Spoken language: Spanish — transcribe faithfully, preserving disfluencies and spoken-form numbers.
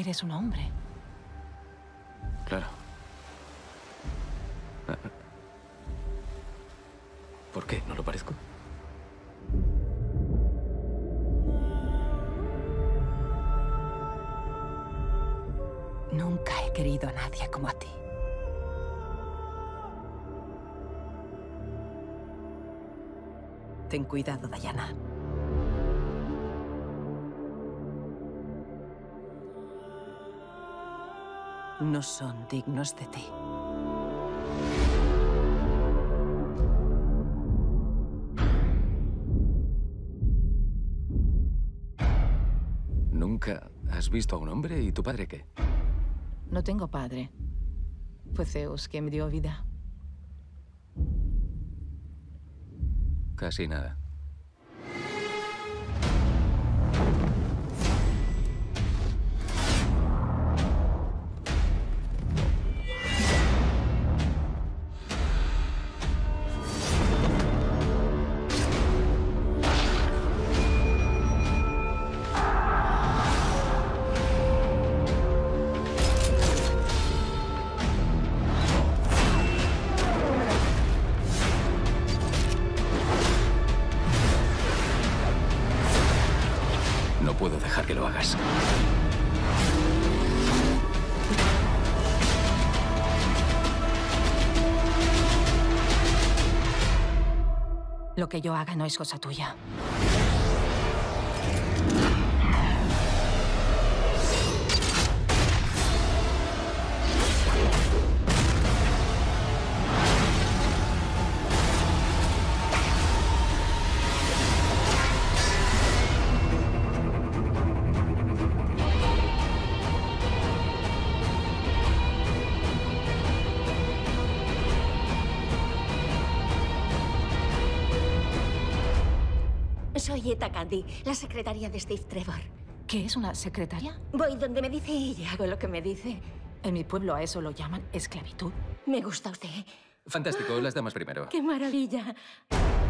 Eres un hombre. Claro. ¿Por qué? ¿No lo parezco? Nunca he querido a nadie como a ti. Ten cuidado, Diana. No son dignos de ti. ¿Nunca has visto a un hombre? ¿Y tu padre qué? No tengo padre. Fue Zeus quien me dio vida. Casi nada. No puedo dejar que lo hagas. Lo que yo haga no es cosa tuya. Soy Eta Candy, la secretaria de Steve Trevor. ¿Qué es una secretaria? Voy donde me dice y hago lo que me dice. En mi pueblo a eso lo llaman esclavitud. Me gusta usted. Fantástico, las damas primero. ¡Qué maravilla!